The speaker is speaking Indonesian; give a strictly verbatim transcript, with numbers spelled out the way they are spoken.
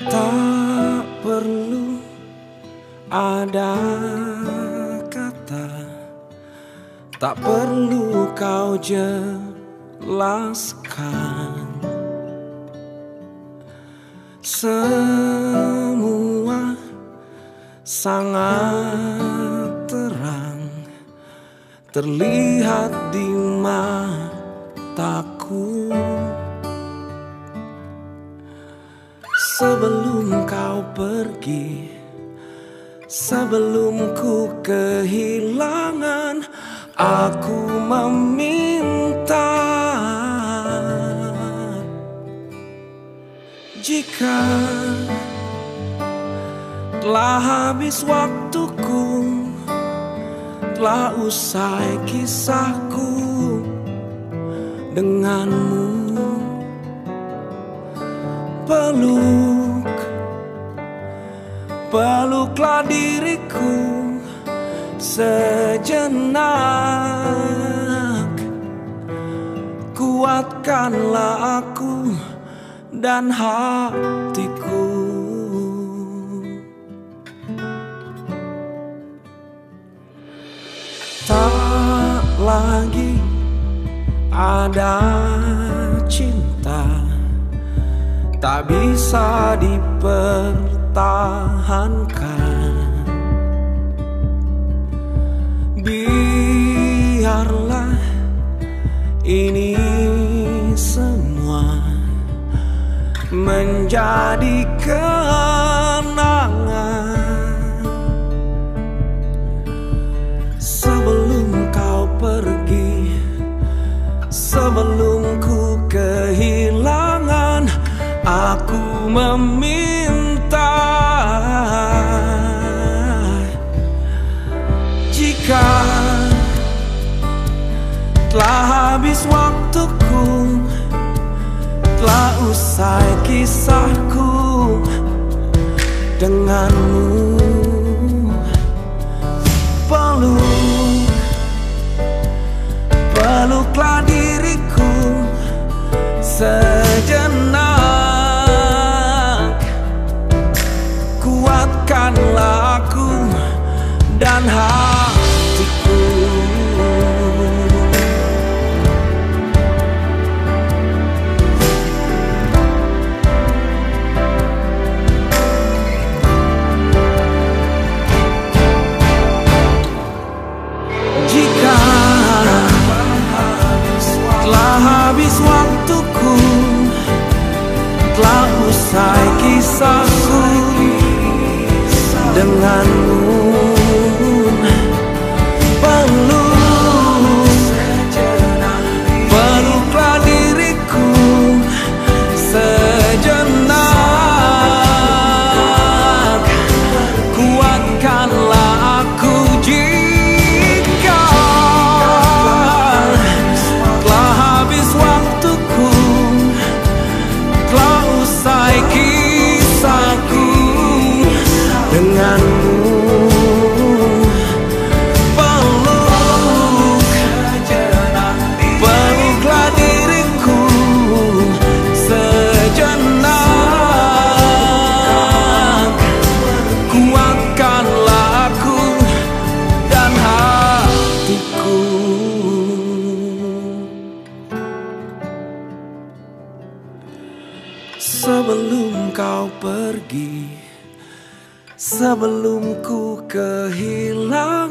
Tak perlu ada kata, tak perlu kau jelaskan. Semua sangat terang, terlihat di mataku. Sebelum kau pergi, sebelum ku kehilangan, aku meminta, jika telah habis waktuku, telah usai kisahku denganmu, peluk, peluklah diriku sejenak. Kuatkanlah aku dan hatiku. Tak lagi ada cinta, tak bisa dipertahankan. Biarlah ini semua menjadi kenangan. Sebelum kau pergi, sebelum ku kehilangan, aku meminta, jika telah habis waktuku, telah usai kisahku denganmu, peluk, peluklah diriku sejenak. Kuatkanlah aku dan hatiku. Jika telah habis waktuku, telah usai kisahku denganmu, peluk, peluklah diriku sejenak. Kuatkanlah aku jika telah habis waktuku, telah usai kisahku denganmu, peluk, peluklah diriku sejenak. Kuatkanlah aku dan hatiku. Sebelum kau pergi, sebelum ku kehilangan,